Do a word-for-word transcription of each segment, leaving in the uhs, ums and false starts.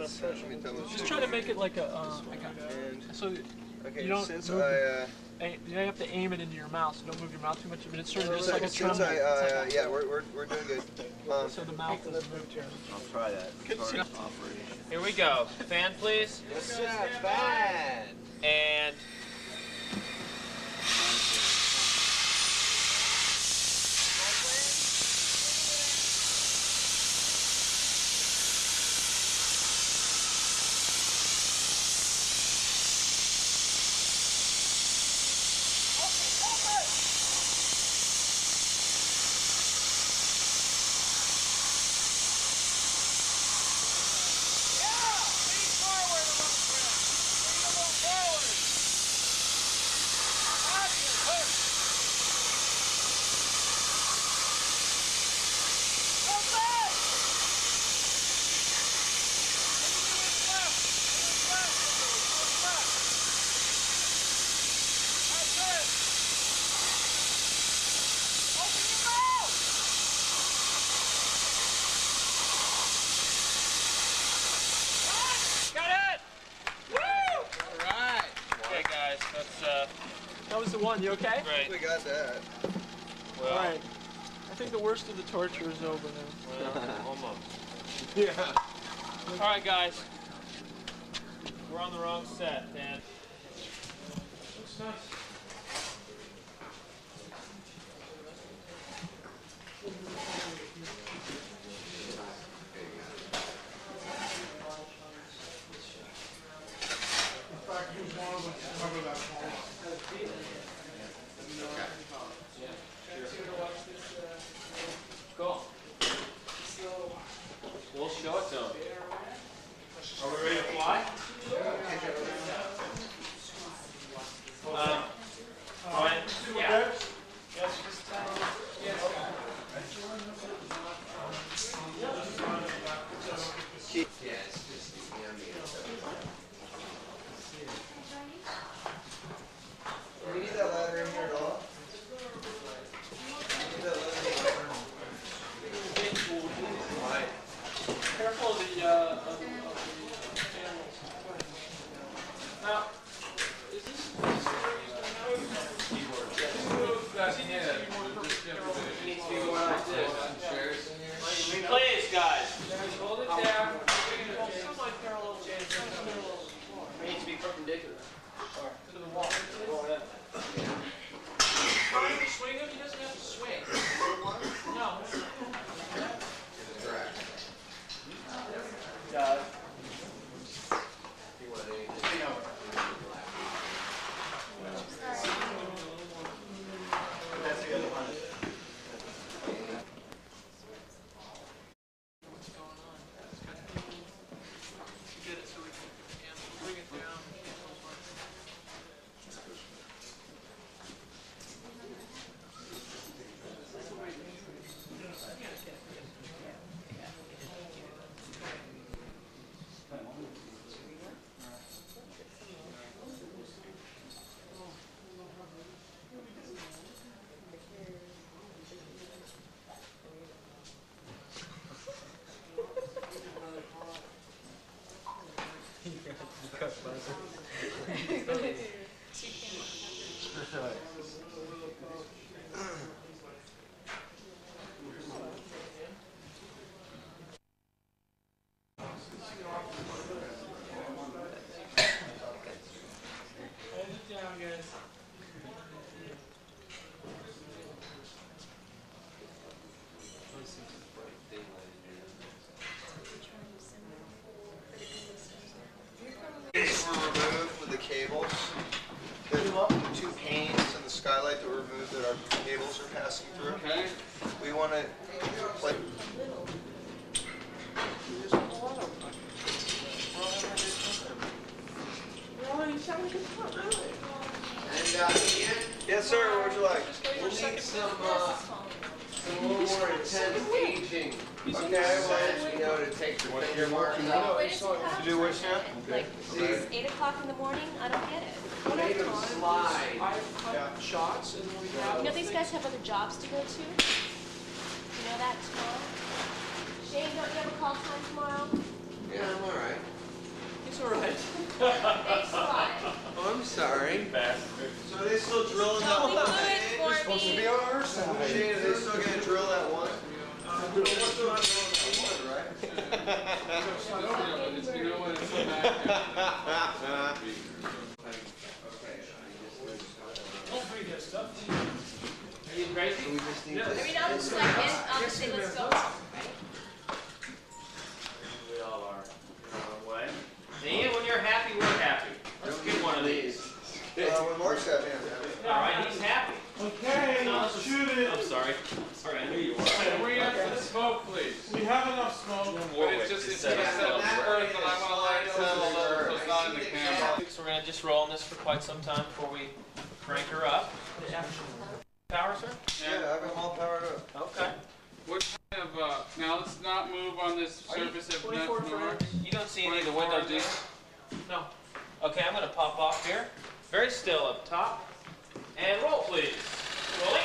let's, uh, let me double Just try to make it like a, uh, like a so okay, you don't since move, I, uh, aim, you have to aim it into your mouth, so don't move your mouth too much. I mean, it's sort of just so, like a since tremble. I, uh, yeah, we're, we're, we're doing good. Um, So the mouth doesn't move too much. I'll try that. Here we go. Fan, please. Yes, sir. Fan. And that was the one. You okay? Great. we got that. Well, All right. I think the worst of the torture is over now. well, almost. Yeah. All right, guys. We're on the wrong set, Dan. Looks nice. Cool. We'll show it to them. Are we ready to fly? Um, Ryan? Yeah. Yes, just tell them. Yes, Yeah, it's just the ambient. Do we need that ladder in here at all? Careful of the, uh, of the, of the animals. Now, is this, is this where he's going now? Keyboard. Does he need a keyboard? It needs to be going like this. Please, guys. Hold it down. Some might parallel change. Some parallel. It needs to be perpendicular. To the wall. Trying to swing him, he doesn't have to swing. No. Uh, That's the other one. What's going on? Get it so we can bring it down. These were removed with the cables. The two panes in the skylight that were removed that our cables are passing through. Okay. We want to replace. And uh, Ian, Yes, sir. What would you like? we'll need some, uh, some little more intense aging. Okay, well, You know, to take the finger marks out. Where does it come to do what now? Like, it's eight o'clock in the morning? I don't get it. Make them slide. I've cut Yeah. shots and we have. You know these guys have other jobs to go to? You know that tomorrow? Shane, don't you have a call time tomorrow? Yeah, I'm all right. Thanks a lot. Oh, I'm sorry. So are they still drilling Don't be that one? fluid for Supposed to me. be on our side. Shane, are they still gonna drill that one? We're still not drilling that one, right? You know what? It's so bad. Don't forget stuff. Are you crazy? We just need Yes. Are we down to the second? I'll just say let's go. We all are. In our own way. And when you're happy, we're happy. Let's get one of these. Uh, when Mark's happy, I'm happy. All right, he's happy. Okay, let's shoot it. I'm sorry. Sorry, I knew you were. Can we have some smoke, please? We have enough smoke. But it's just, it's just that vertical, I want to let it tell a little, so it's not in the camera. So we're gonna just roll on this for quite some time before we crank her up. Power, sir? Yeah, I've got them all powered up. Okay. What kind of, uh, now let's not move on this surface if not twenty-four more. You don't see any of the windows, do you? No. Okay, I'm gonna pop off here. Very still up top. And roll, please. Rolling.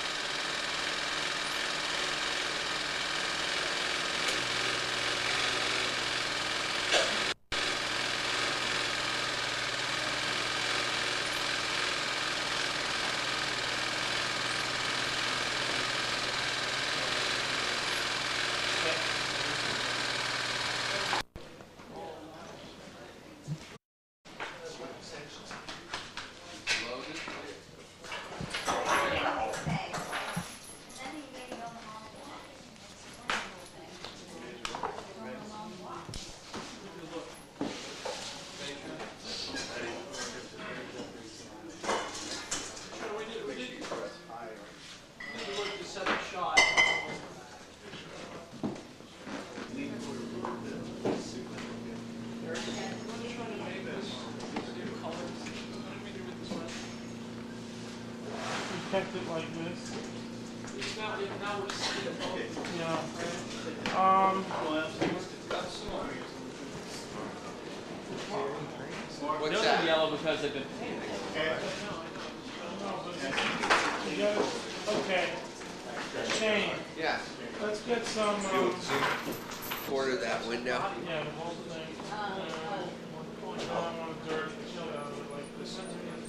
Kept it like this. Now, now we're just seeing it. Yeah. Um. What's Those are that? yellow because they've been painted. You got it? Okay. Shane, Yeah. let's get some. Um, Corner that window. yeah, the whole thing. Uh, I don't want to dirt the shit out of it like this.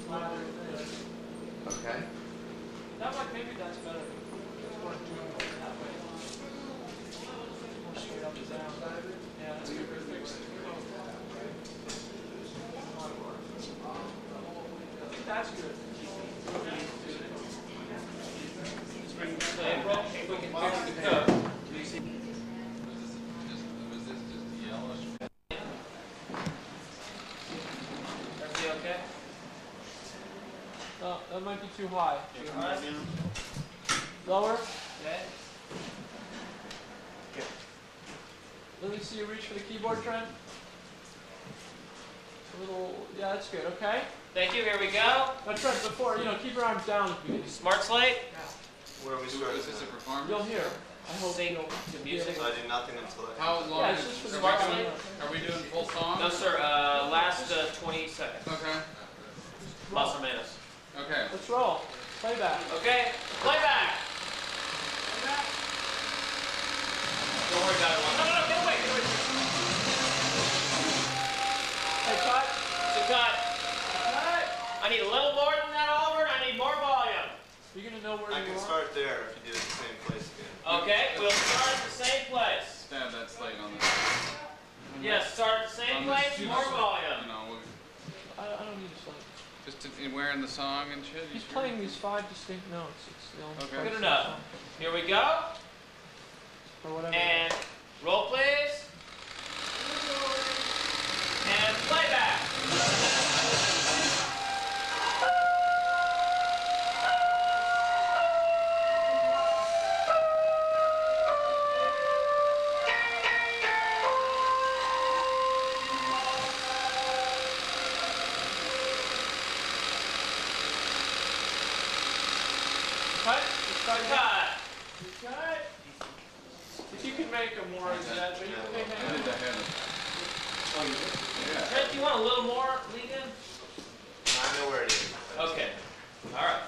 Okay. That might, maybe that's better. It's more doable that way. More straight up and down. Yeah, that's good. Fix it. I think that's good. April, if we can fix the code. Everything okay? Oh, that might be too high. Too high? Lower? Okay. Let me see you reach for the keyboard, Trent. A little, yeah, that's good, okay? Thank you, here we go. Now Trent, before, you know, keep your arms down if you Smart slate. Where are we starting? Is this a performance? You'll hear. I hope Sync you'll to music. I did nothing until I... How long Yeah, is it's just for are, smart we doing, slate. are we doing full song? No, sir. Uh, last uh, twenty seconds. Okay. Plus or minus. Okay. Let's roll. Playback. Okay. Playback. Playback. Don't worry about it. No, no, no. Get away. Get away. Hey, cut. So cut. Cut. I need a little more than that, Oliver, and I need more volume. You're gonna know where I you can are. start there if you do it the same place again. Okay. We'll start at the same place. Stab that slate on the. Yes. Start at the same place. More You volume. know, we'll- I, I don't need to slide. just to, in wearing the song and shit. He's you sure? playing these five distinct notes. It's the only Okay. place Good it's enough. on. Here we go. Or whatever. And roll, please. And playback. Cut. Let's start again. Cut. Cut. If you can make a more exact, but you can make I did that head. Yeah. Trent, do you want a little more lead in? I know where it is. Okay. All right.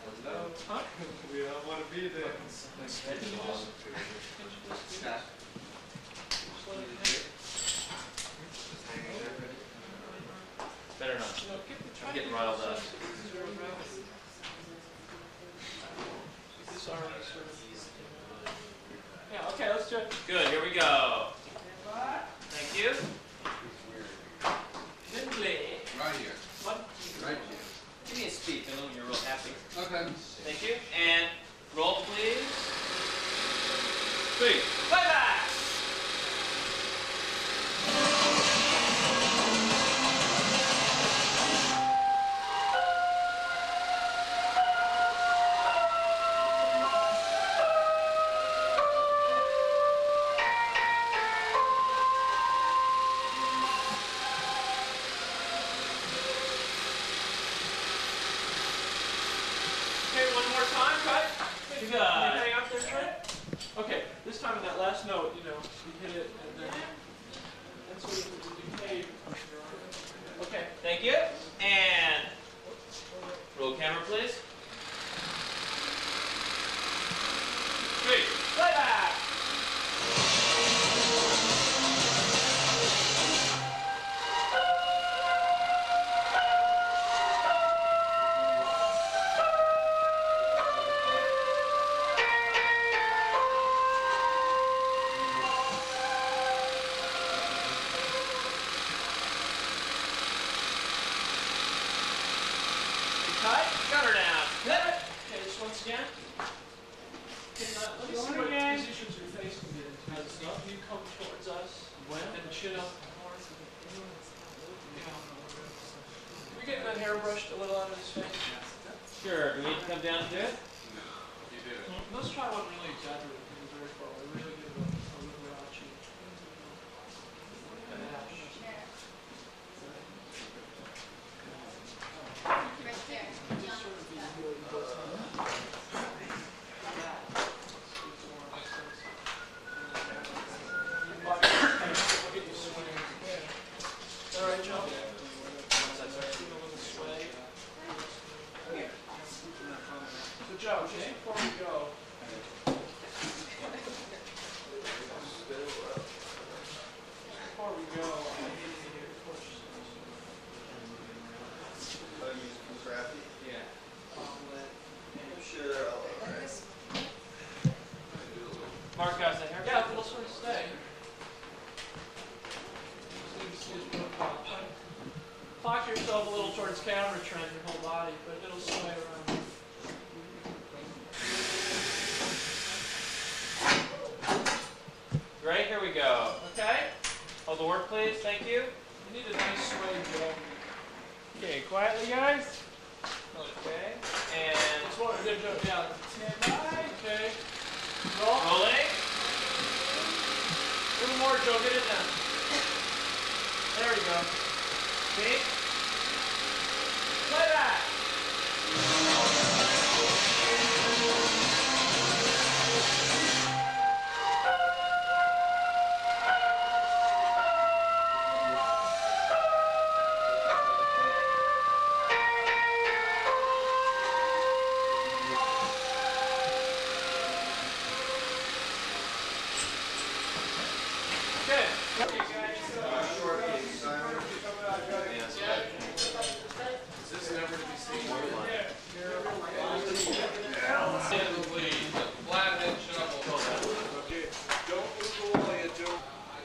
Huh? We don't want to be there. Three. Playback! Okay, one more time, cut. Can you hang up there, Trent? Okay, this time in that last note, you know, you hit it and then that's sort of the decay. Okay. Thank you. And roll camera, please. Three. Playback! Cut. Gutter down. Okay, just once again. Can, uh, let me see what positions your face can get into. As you come towards us and chin up. You're getting that hair brushed a little out of his face. Sure. Do we need to come down to it? Let's try one really exaggerated because it's very far away. Really give it a, a Liberace. An ash. Just sort of be really close to that. We'll get you swinging. All right, Joe? Doing a little sway. So, Joe, just before we go, before we go, I need to hear your questions. How to use Crafty? Yeah. Sure, I'll alright. Mark has the hair. Yeah, it'll sort of stay. Just need to see his profile. Try to Clock yourself a little towards camera trend, your whole body, but it'll sway around. Great. Here we go. Okay? Hold the work, please. Thank you. You need a nice sway, Joe. Okay. Quietly, guys. Okay. And Just one, good job. Yeah. Stand by. Okay. Roll. rolling. A little more, Joe. Get it down. There we go. See? Play back. Good. Okay, guys. Uh, short piece, Simon. Is this never to be seen? Probably The flathead shovel. Don't move away, don't.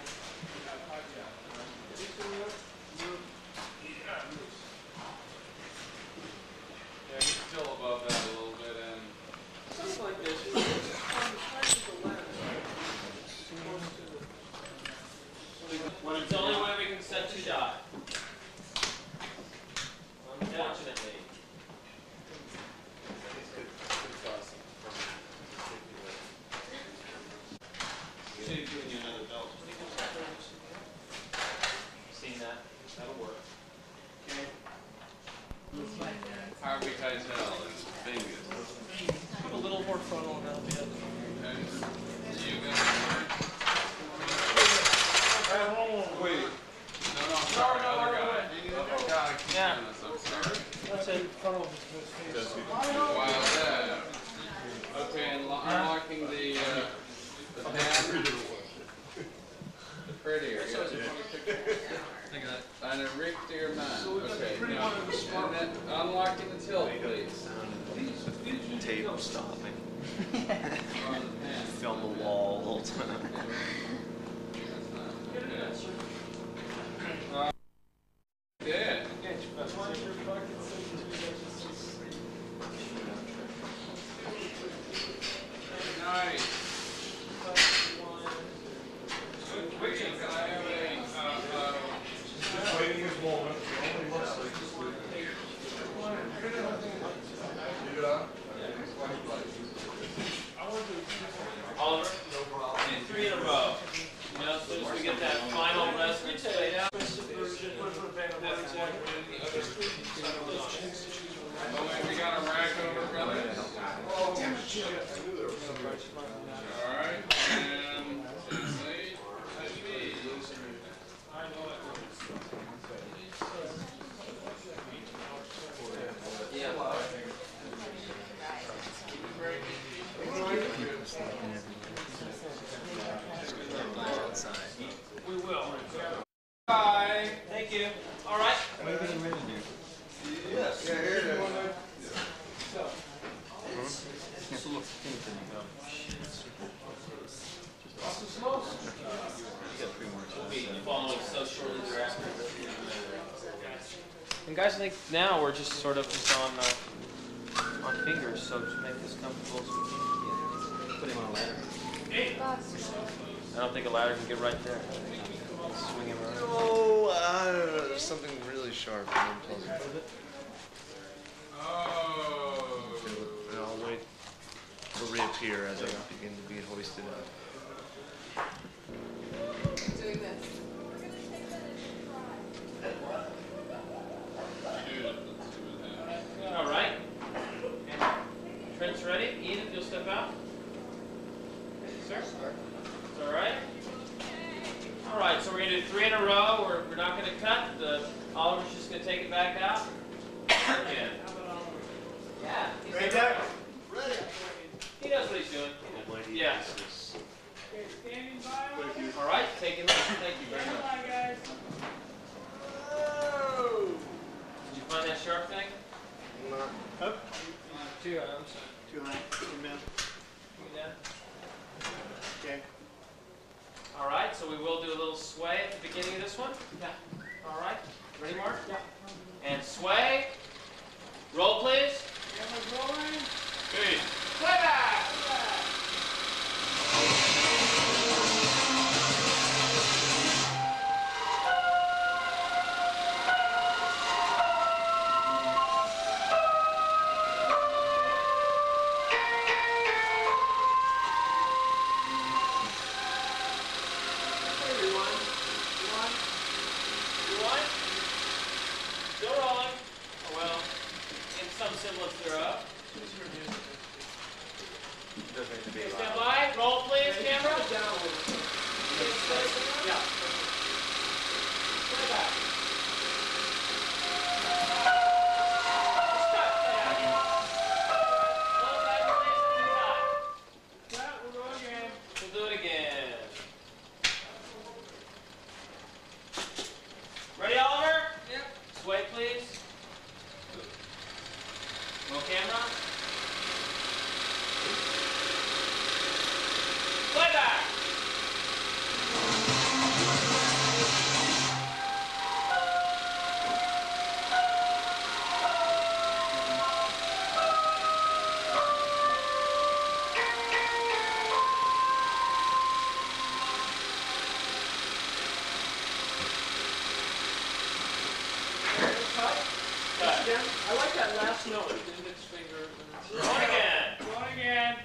Yeah, he's still above that a little bit, and something like this. It's the lens. When it's the only way we can set to die. Unfortunately. Should have given you another belt. Seen that? That'll work. Harvey Keitel is fingers. Put a little more frontal on that. Okay. So you gonna wait. No, no, I'm sorry, no, other no, guy. no, no. Oh, God, I keep Yeah. doing this, I'm sorry. That's it. Frontal of his face. Wow, that. Okay, unlo- unlocking the, uh, the tab. The prettier, yeah. And a Rick dear man, okay. pretty Now, one of the smart and then unlocking the tilt, please. Tape stopping. On the pen. Film the wall the whole time. Get it in that circle. Yeah. That's why you're fucking sixty-two. Nice. get that final resonance fade out. We got a rack over, brother. Alright, and translate. Touch me. We will. Bye. Thank you. All right. Yes. Yeah, here it is. We'll be following so shortly thereafter. And guys, I think now we're just sort of just on uh, on fingers, so to make this comfortable as we can. Put him on a ladder. I don't think a ladder can get right there. Swing him around. Oh, I don't know. There's something really sharp and unpleasant. Oh. And I'll wait. It'll reappear as I begin to be hoisted up. Doing this. All right. Trent's ready. Ian, if you'll step out. Sir? All right. All right, so we're going to do three in a row. We're, we're not going to cut. The, Oliver's just going to take it back out. Again. Yeah. He's Ready? ready. Ready. He knows what he's doing. Lady, Yeah. this is- Standing by. All right, take it. Thank you very much. Bye, guys. Did you find that sharp thing? Not Two arms. too high. Too mid. Yeah. Okay. All right, so we will do a little sway at the beginning of this one. Yeah. All right, ready, Mark? Yeah. And sway. Roll, please. Camera's rolling. Good. Play back. You want? Still rolling. Oh, well, in some semblance thereof. Doesn't have to be Okay, loud. stand by. Roll, please, camera. Yeah. Play back. Let's cut. Roll back, please, and cut. Cut, we'll go again. We'll do it again. Ready, Oliver? Yep. Sway, please. Roll camera. Play back. Cut. Again, I like that last note with the index finger. And Roll again. Going again.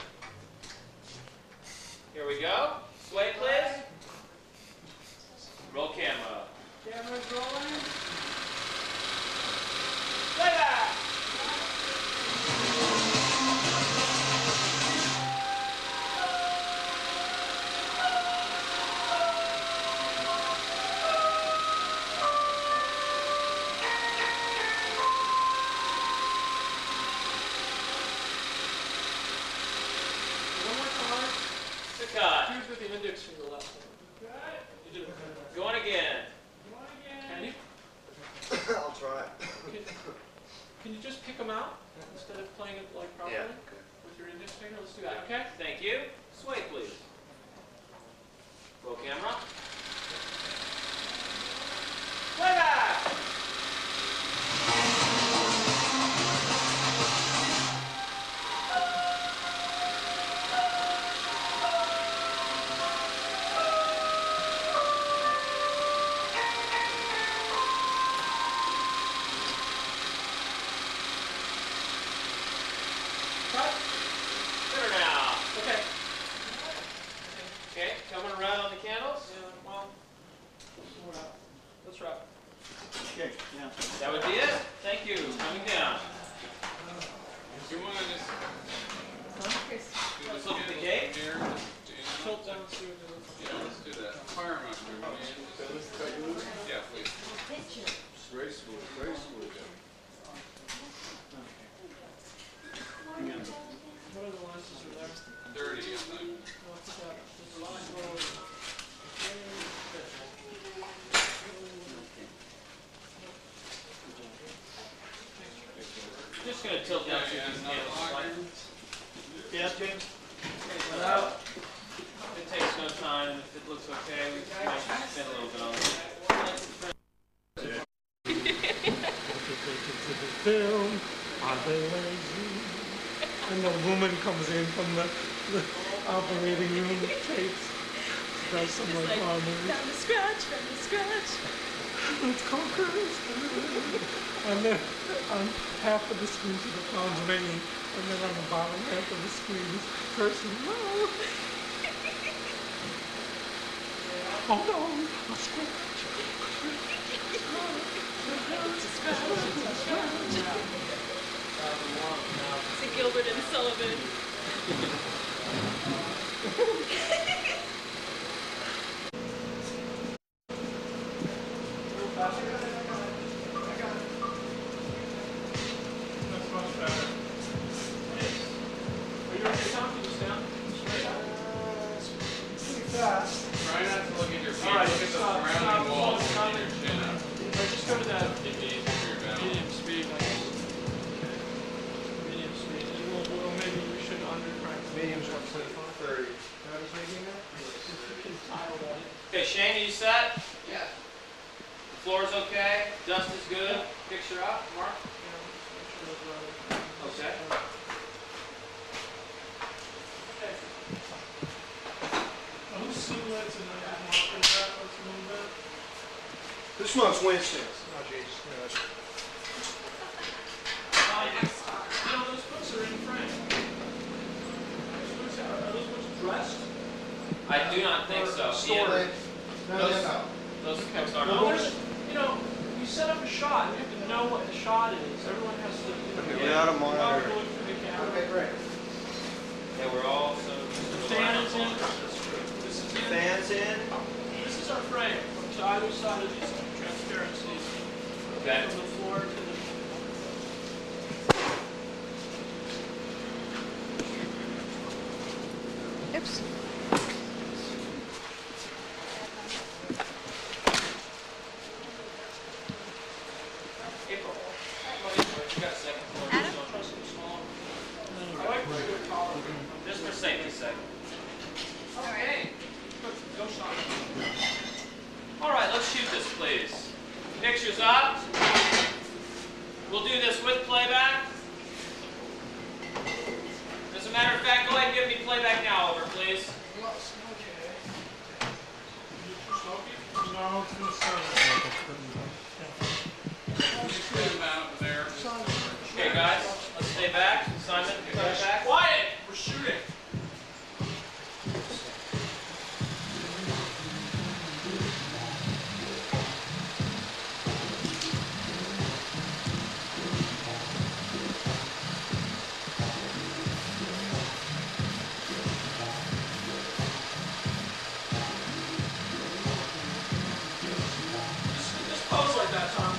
Here we go. Sway, please. Roll camera. Camera's rolling. Play back. one more time. To cut. Choose with the index finger last time. Cut. You did it. Going again. Going again. Can you? I'll try. Can, can you just pick them out instead of playing it like properly? Yeah. Okay. With your index finger? Let's do that, okay? Thank you. Sway, please. Roll camera. Play back. Cut. Better now. Okay. Okay, coming around on the candles? Yeah, well, sort out. Let's wrap. Okay, yeah. That would be it. Thank you. Coming down. Do you want to just Let's look at the gate. here? Tilt down, see what it looks like. Yeah, let's do that. Fire them up there. man. Yeah, please. Graceful, graceful. What are the lenses are there? Dirty, I think. What's that? There's a line roll. Just gonna tilt down Yeah, through yeah, these another candles lock. slightly. Yeah, James? Well, it takes no time. If it looks okay, we might spend a little bit on it. To the film, are they lazy? And the woman comes in from the, the operating room, tapes, does some like harmony. From the scratch, from the scratch. It's called Curtis. And then on half of the screen to the phone's ringing, and then on the bottom half of the screen is person, no. Oh no, a scratch. It's a Gilbert and Sullivan. That's much better. Are you ready to count? Can you stand? Straight up? Pretty fast. Try not to look at your feet. All right, Look at the stop, surrounding stop, walls. stop. And keep your chin up. If I just go to that It'd be easy for your balance. medium speed, like medium speed, and we'll, we'll maybe we should undercrank. Medium's one twenty-five. thirty. How does making that? Okay, Shane, are you set? Yeah. The floor's okay? Dust is good? Picture up, Mark? Okay. Whose silhouettes and I can mark with that? Let's move that. This one's Winston's. Oh, Jesus. Yeah, that's- Uh, you know, those books are in frame. Those books are, are those books dressed? I do not think so. Stored. Ian, No, Those- no, no. those books are Well, not. there's, you know, you set up a shot, you have to know what the shot is. Everyone has to, you know, Okay, get- without a monitor. Look for the camera. Okay, great. Yeah, we're all so. Fan is in. This is in. Fans in. This is our frame. To either side of these transparencies. Okay. From the floor to the. Oops. April. You got a second floor. Adam? Try something small. I like to do it taller. Just for safety's sake. Okay. Go shot. All right, let's shoot this, please. Pictures up. We'll do this with playback. As a matter of fact, go ahead and give me playback now, Oliver, please. No, it's gonna start. Put them out there. Okay, guys, let's stay back. Simon, stay back. Quiet! We're shooting. Just, just pose like that, Tom.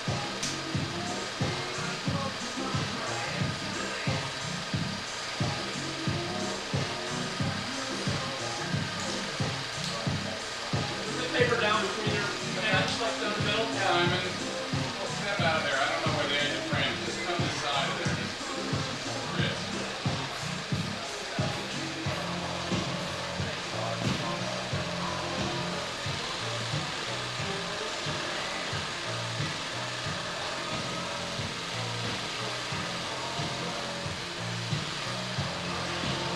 Put the paper down between your hands, like down the middle. Simon, step out of there. I don't know where the edge of the frame is. Just come to the side of there. Wrist.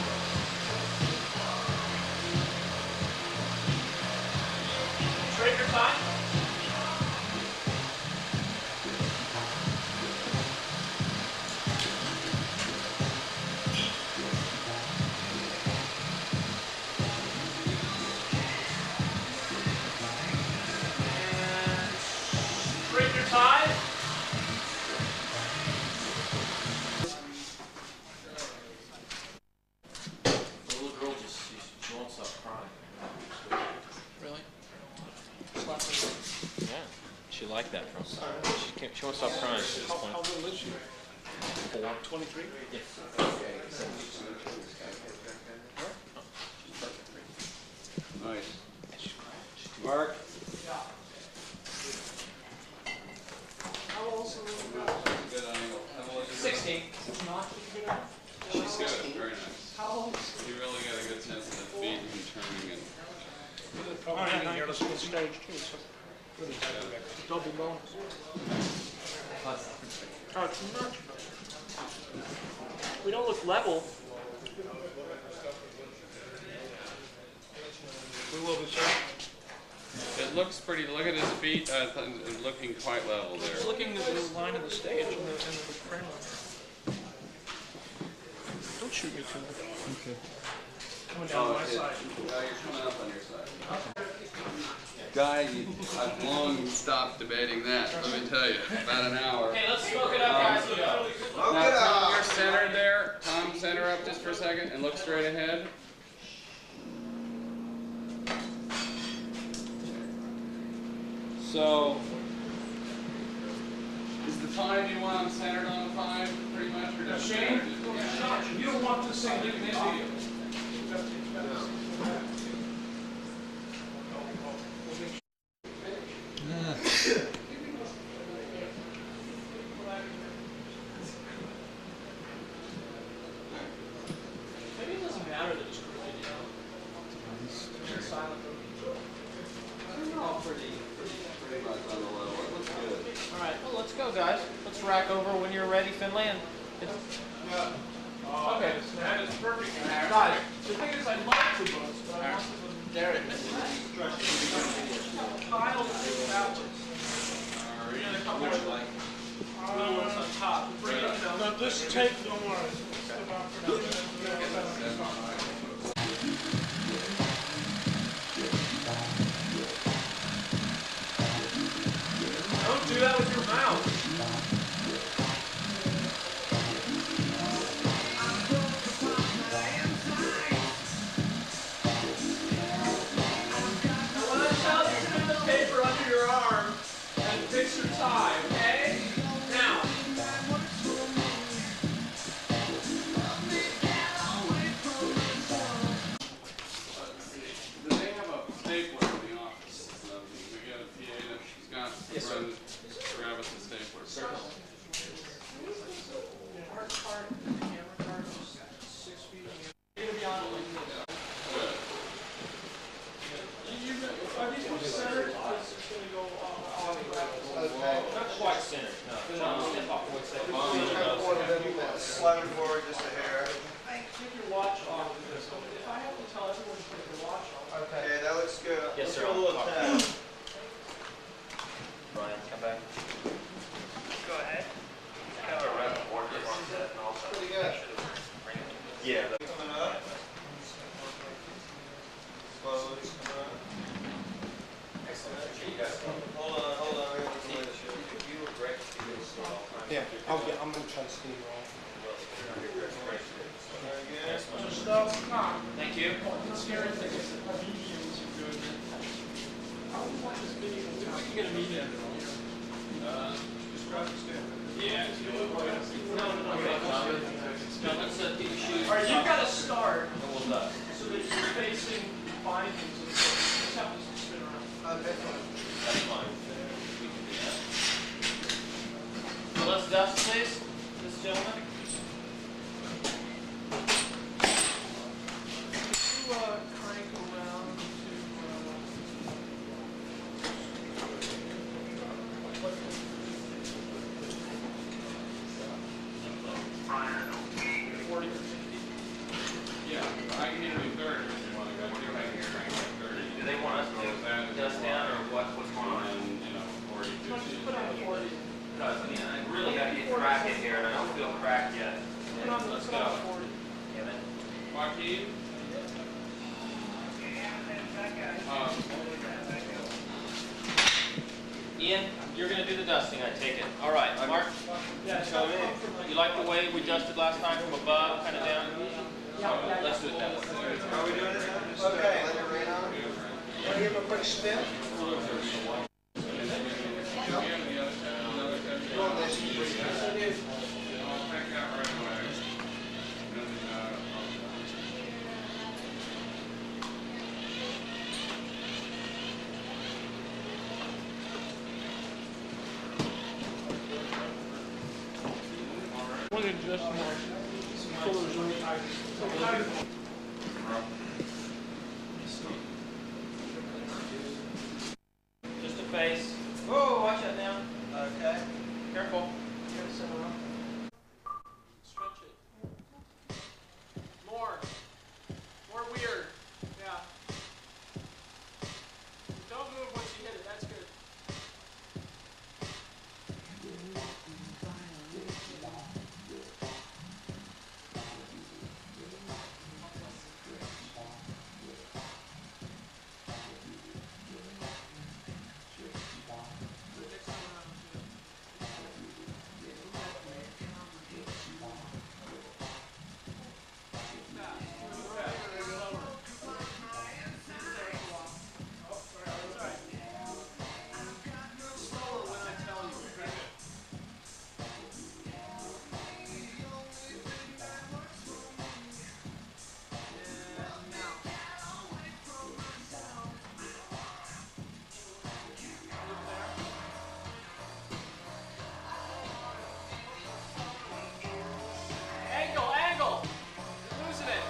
Straighten your Really? Yeah. She liked that from her. She, can't, she won't stop crying at this How, point. how little is she? Four. twenty-three? Yes. Nice. Mark? How old's the little girl? Good angle. How old is she? sixteen. Not the girl? She's good. Very nice. How old is You really got a good sense of the feet and turning and. Oh, yeah, here to school stage too, so. Double bonus. Oh, too much. We don't look level. We will be, sir. It looks pretty, look at his feet, uh, th- it's looking quite level Just there. looking at the line of the stage and the, and the frame line. Don't shoot me too much. Okay. Coming down Oh, my it- side. uh, you're coming up on your side. Guy, you- I've long stopped debating that, let me tell you, about an hour. Okay, let's smoke it up, guys. Smoke Now, it Tom, up. you're centered there. Tom, center up just for a second and look straight ahead. So, is the five you want centered on the five, pretty much, or just? Shane, you don't want this thing leaving this video. Maybe it doesn't matter that it's crooked, you know? It's silent. Oh, pretty, pretty, pretty much on the level. It looks good. All right, well, let's go, guys. Let's rack over when you're ready, Finley. And Okay, that is perfect. Guys, the thing is, I like the books, but I want them Derek. piled backwards. You know, they come with like little ones on top. Bring it, you know. Now this tape, don't worry. It's about production. Don't do that with your mouth. Now when I tell you to put the paper under your arm and fix your tie, okay? Now. Do they have a stapler in the office? Um, We got a P A that she's got, Yes, sir. run, grab us a stapler. Hard card, camera card, six feet. You're gonna be on it like this. Good. You, you, are these ones centered? Because it's gonna go off, off the ground. Okay. Not quite centered. No. John, step off one second. Slide it forward just a hair. Take your watch off of this. If I have to tell everyone to take their watch off. Okay, that looks good. Yes, Let's sir. do a little Talk. test. Brian, come back. Go ahead. Pretty good. Yeah. Coming up. Slowly coming up. Hold on, hold on. I gotta look at this shit. Yeah, I'll get, I'm gonna try to steam roll. Very good. Stuff. Thank you. The scary thing is that mediums are good. I would want this video to, we can get a medium. Uh, just grab the stand. Yeah. No, no, no. Okay. Now let's uh, get your shoes. All right, you've got to start And we'll dust. so that you're facing bindings of the book. Let's have this spin around. Okay. That's fine. We can do that. So let's dust, please, this gentleman. Could you uh, crank around to uh, forty or fifty? Yeah, I can even do thirty if you want to go. You're right here, I can go thirty. Do they want us to That- dust down or what? What's going on? And, you know, forty, No, fifty. just put on the forty. Because I mean, I really got to get cracked in here, and I don't feel cracked yet. Put on, let's put on the forty. Damn it. Joaquin? Um, Ian, you're going to do the dusting, I take it. All right, Mark, Yeah, so you like the way we dusted last time from above, kind of down? Let's do it that way. Are we doing it now? Okay. ready, spin. Yep. Roll this. One in just more shoulders right. Just a face. Whoa, watch that now. Okay. Careful. You gotta set her up. Stretch it. More. More weird. Yeah. Don't move once you hit it. That's good. Angle, angle! You're losing it.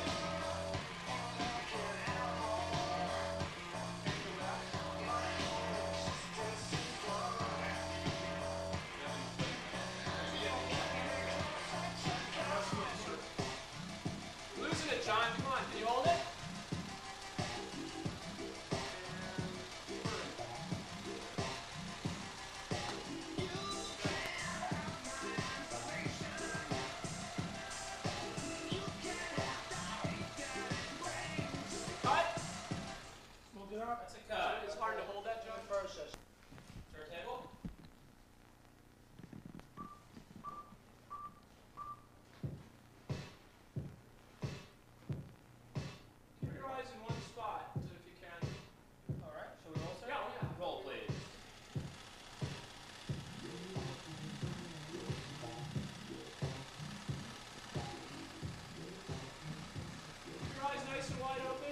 Losing it, John. Come on. Can you hold it? Cut. Hold it up. That's a cut. It's hard to hold that, John. Process. Turntable. Keep your eyes in one spot, if you can. All right. Shall we roll, sir? Yeah, oh yeah. Roll, please. Keep your eyes nice and wide open.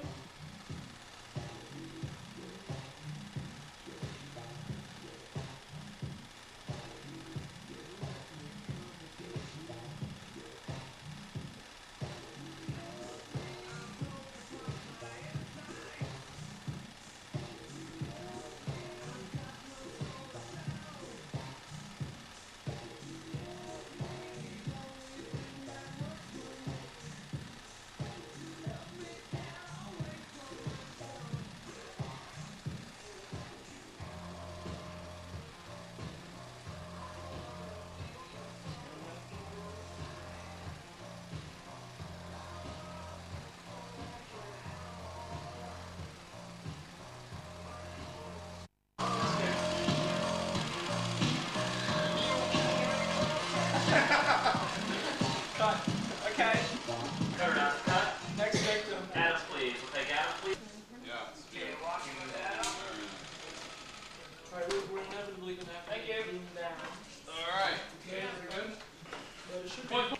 Cut. Okay. Third out. Cut. Next victim. Adams, please. We'll take Adams, please. Yeah. All right, we're, we're inevitably going to have to Thank you. zoom down. All right. Okay, we're good? But it should be. Point.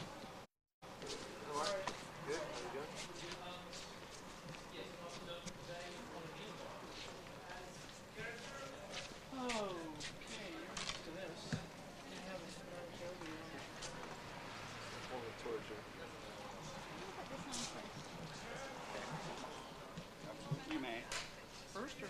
Okay, you're used to this. You have a spare Joby on. You may. First or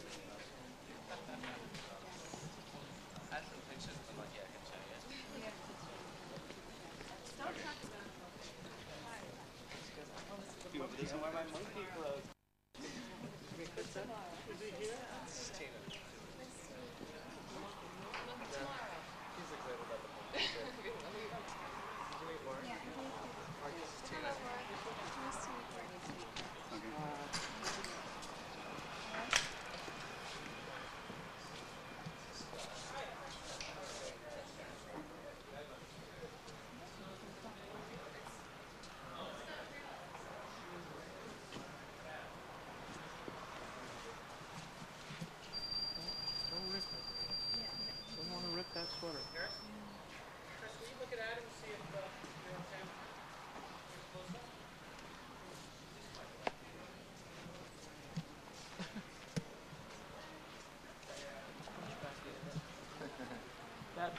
These are why my monkey clothes.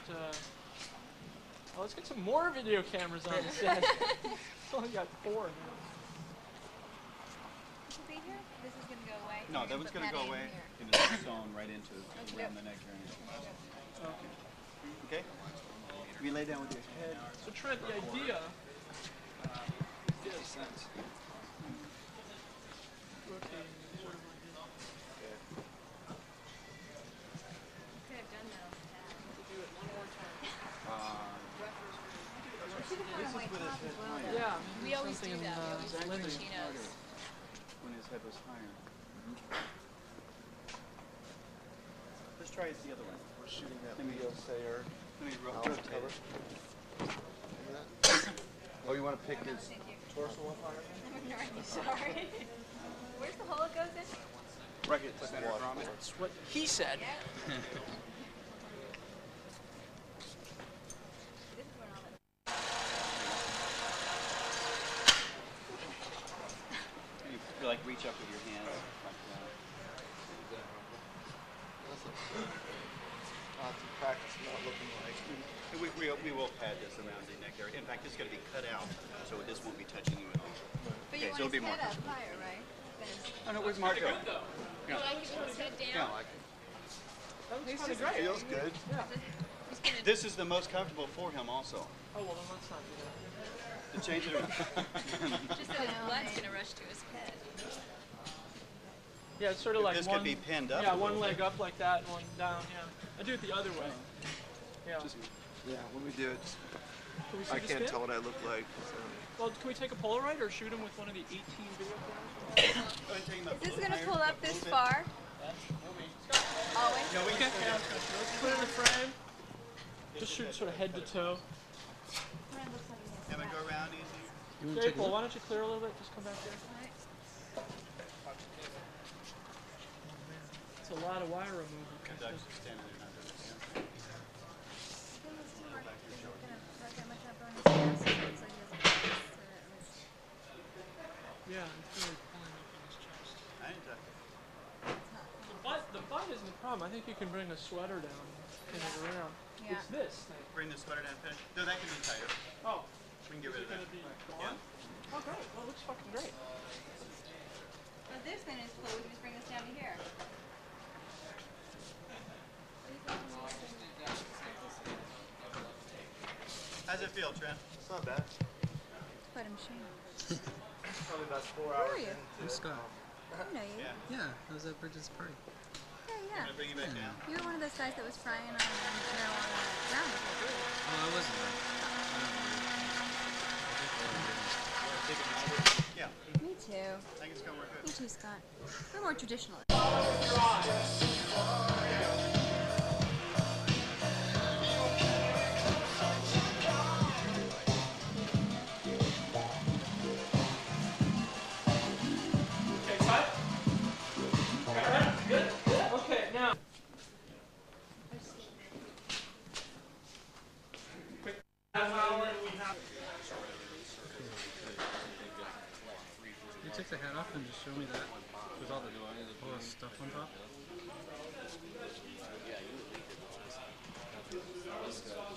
uh, oh, let's get some more video cameras on set. It's only got four now. This will be here? This is going to go away? No, You're that one's put going to go in away. here. It is sewn right into Okay. around the neck area. Okay. Okay? You lay down with your head. So Trent, the idea Makes sense. rotating sort of like this. Could have done that on the pad. We'll do it one more time. We should have put on white top as well. though. Yeah. We always do something that. in, We uh, always do living. chinos. When his head was higher. Let's try it the other way. We're shooting that Let me- video, say, or Let me ro- I'll rotate cover. it. Oh, you want to pick No, his thank you. torso up higher? I'm ignoring you, sorry. Where's the hole it goes in? Right here, center from it. That's what he said. Yeah. This is where all the You, you like reach up with your hands like that. Uh, to practice not looking like. We, we, we will pad this around the neck area. In fact, it's going to be cut out, so this won't be touching you at all. But Okay, you so want it'll be his more head up comfortable. higher, right? Than his- Oh, no, where's Marco? You like his head Yeah, down? like it. That was kind of great. Feels good. Yeah. He's gonna This is the most comfortable for him also. Oh, well, then let's not do that. To change it around. just so his blood's gonna rush to his head. Yeah, it's sort of like This one. could be pinned up. Yeah, a one little leg bit. up like that, and one down. Yeah. I do it the other way. Yeah. Just Yeah, when we do it, Can we see I the can't spin? tell what I look like. So. Well, can we take a Polaroid or shoot him with one of the eighteen video cameras? go ahead and take him up Is this a little gonna higher, pull up a this little bit. far? Always? No, we Okay. can. Let's put it in the frame. Just shoot sort of head to toe. Have it go around easy. Okay, Paul, why don't you clear a little bit? Just come back there. It's a lot of wire removal. Doug's just standing there not doing it. Yeah, it's really pulling up on his chest. I ain't touching. The butt, the butt isn't the problem. I think you can bring a sweater down and pin it around. Yeah. It's this thing. Bring the sweater down, finish. No, that can be tighter. Oh, We can get rid is of it that. gonna be Yeah. gone? Oh, great. Well, it looks fucking great. Now this then is cool. We can just bring this down to here. How's it feel, Trent? It's not bad. It's quite a machine. Probably about four Where hours are you? into I'm it. Scott. I know you. Yeah. Yeah, I was at Bridget's party. Yeah, yeah. Gonna bring you back down. You were one of those guys that was frying on marijuana ground before, too. Oh, I wasn't there. I don't believe it. I think all of them. Yeah, Me too. I think it's gonna work Me good. too, Scott. We're more traditional. Okay, cut. Cut. Good. Okay, now. Quick half hour. We have. You take the hat off and just show me that with all the all the stuff on top.